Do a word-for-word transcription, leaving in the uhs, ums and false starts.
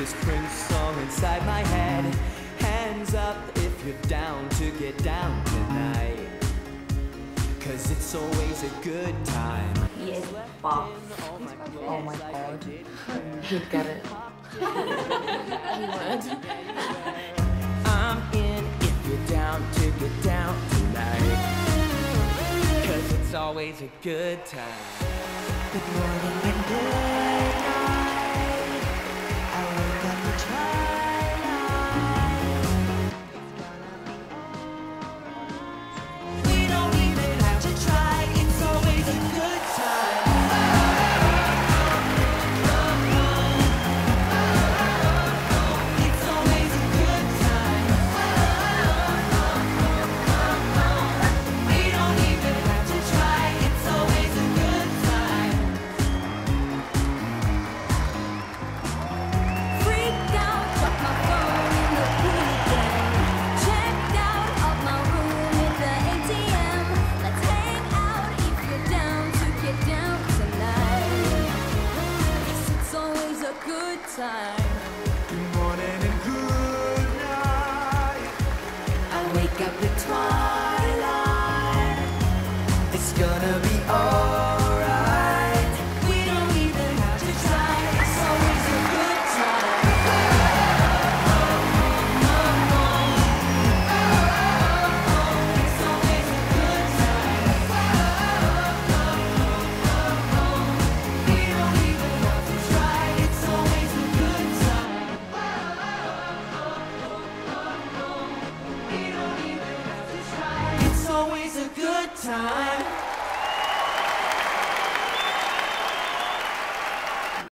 this Prince song inside my head. Hands up if you're down to get down tonight, 'cause it's always a good time. He is buff. Oh my god. He'd get it. He would. I'm in if you're down to get down tonight, 'cause it's always a good time. Good morning and good night. I wake up to twilight. We don't even have to try. It's always a good time. It's always a good time. We don't even have to try. It's always a good time. Freaked out, dropped my phone in the weekend. Checked out of my room at the A T M. Let's hang out if you're down to get down tonight. Yes, it's always a good time. Good morning and good night. I wake up with twilight. It's gonna be alright. We don't even have to try. It's always a good time. It's always a good time. We don't even have to try. It's always a good time. We don't even have to try. It's always a good time.